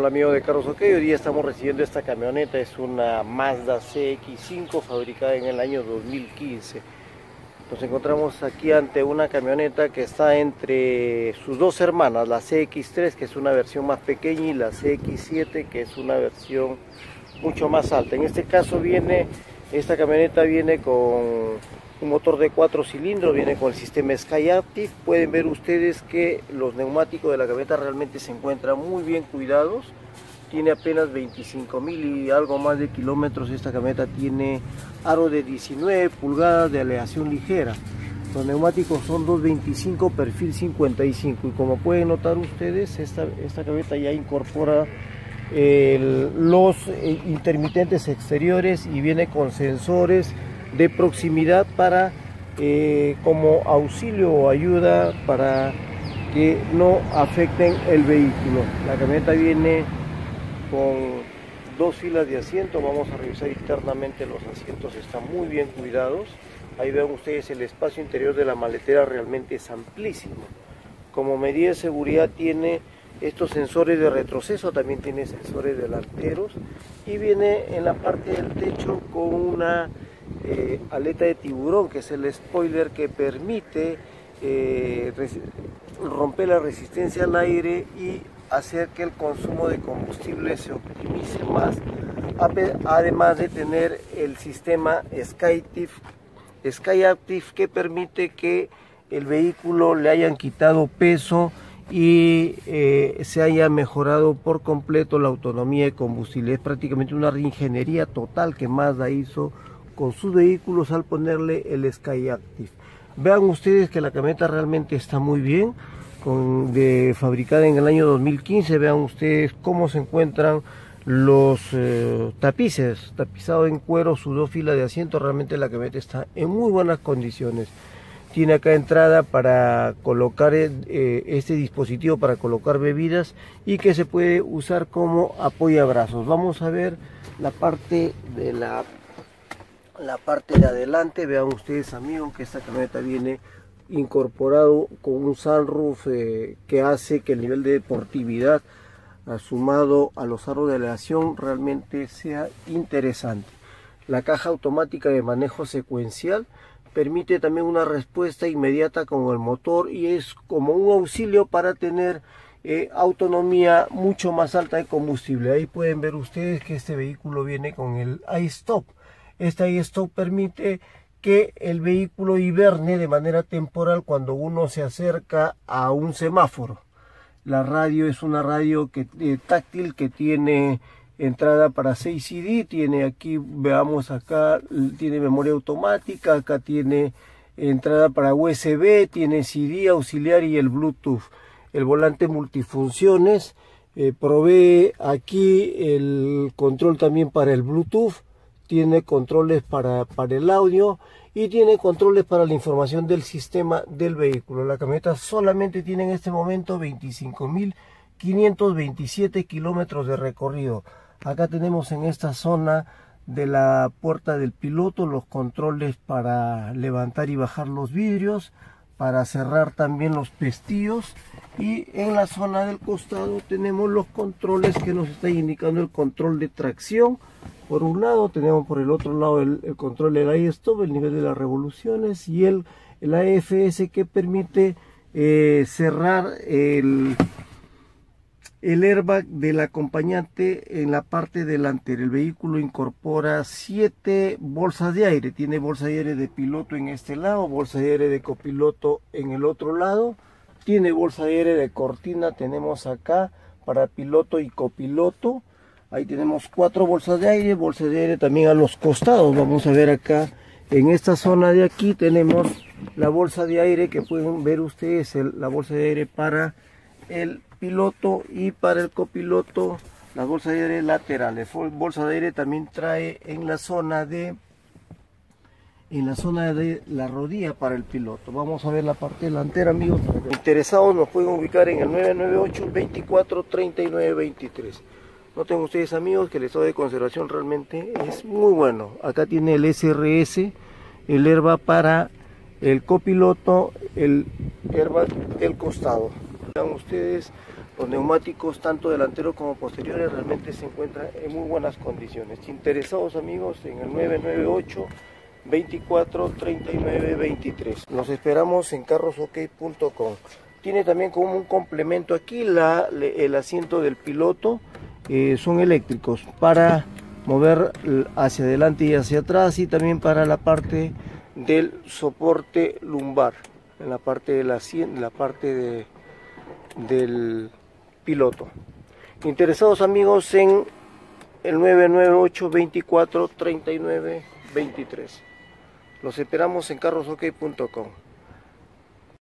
Hola amigos de Carros OK, hoy día estamos recibiendo esta camioneta, es una Mazda CX-5 fabricada en el año 2015. Nos encontramos aquí ante una camioneta que está entre sus dos hermanas, la CX-3 que es una versión más pequeña y la CX-7 que es una versión mucho más alta. En este caso esta camioneta viene con un motor de 4 cilindros, viene con el sistema SkyActiv. Pueden ver ustedes que los neumáticos de la camioneta realmente se encuentran muy bien cuidados. Tiene apenas 25.000 y algo más de kilómetros. Esta camioneta tiene aro de 19 pulgadas de aleación ligera. Los neumáticos son 225 perfil 55 y como pueden notar ustedes, esta camioneta ya incorpora los intermitentes exteriores y viene con sensores de proximidad para como auxilio o ayuda para que no afecten el vehículo. La camioneta viene con 2 filas de asiento. Vamos a revisar internamente, los asientos están muy bien cuidados. Ahí ven ustedes el espacio interior de la maletera, realmente es amplísimo. Como medida de seguridad tiene estos sensores de retroceso, también tiene sensores delanteros y viene en la parte del techo con una aleta de tiburón, que es el spoiler que permite romper la resistencia al aire y hacer que el consumo de combustible se optimice más, además de tener el sistema SkyActiv que permite que el vehículo le hayan quitado peso y se haya mejorado por completo la autonomía de combustible. Es prácticamente una reingeniería total que Mazda hizo con sus vehículos al ponerle el SkyActiv. Vean ustedes que la camioneta realmente está muy bien, fabricada en el año 2015. Vean ustedes cómo se encuentran los tapices, tapizado en cuero, sus 2 filas de asiento. Realmente la camioneta está en muy buenas condiciones. Tiene acá entrada para colocar este dispositivo para colocar bebidas y que se puede usar como apoyabrazos. Vamos a ver la parte de adelante. Vean ustedes amigos que esta camioneta viene incorporado con un sunroof que hace que el nivel de deportividad sumado a los aros de aleación realmente sea interesante. La caja automática de manejo secuencial permite también una respuesta inmediata con el motor y es como un auxilio para tener autonomía mucho más alta de combustible. Ahí pueden ver ustedes que este vehículo viene con el iStop. Este iStop permite que el vehículo hiberne de manera temporal cuando uno se acerca a un semáforo. La radio es una radio táctil que tiene entrada para 6 CD, tiene aquí, veamos acá, tiene memoria automática, acá tiene entrada para USB, tiene CD auxiliar y el Bluetooth. El volante multifunciones, provee aquí el control también para el Bluetooth, tiene controles para el audio y tiene controles para la información del sistema del vehículo. La camioneta solamente tiene en este momento 25.527 kilómetros de recorrido. Acá tenemos en esta zona de la puerta del piloto los controles para levantar y bajar los vidrios, para cerrar también los pestillos, y en la zona del costado tenemos los controles que nos está indicando el control de tracción. Por un lado tenemos, por el otro lado el control del iStop, el nivel de las revoluciones, y el AFS que permite cerrar el airbag del acompañante en la parte delantera. El vehículo incorpora 7 bolsas de aire. Tiene bolsa de aire de piloto en este lado, bolsa de aire de copiloto en el otro lado. Tiene bolsa de aire de cortina, tenemos acá para piloto y copiloto. Ahí tenemos 4 bolsas de aire también a los costados. Vamos a ver acá en esta zona de aquí tenemos la bolsa de aire que pueden ver ustedes, la bolsa de aire para el piloto y para el copiloto, las bolsas de aire laterales. Bolsa de aire también trae en la zona de la rodilla para el piloto. Vamos a ver la parte delantera amigos. Interesados nos pueden ubicar en el 998-2439-23. Noten ustedes amigos que el estado de conservación realmente es muy bueno. Acá tiene el SRS, el airbag para el copiloto, el airbag del costado. Vean ustedes, los neumáticos tanto delanteros como posteriores realmente se encuentran en muy buenas condiciones. Interesados amigos en el 998 24 39 23. Los esperamos en carrosok.com. Tiene también como un complemento aquí el asiento del piloto, son eléctricos para mover hacia adelante y hacia atrás, y también para la parte del soporte lumbar, en la parte del asiento, en la parte del piloto. Interesados amigos en el 998 24 39 23. Los esperamos en carrosok.com.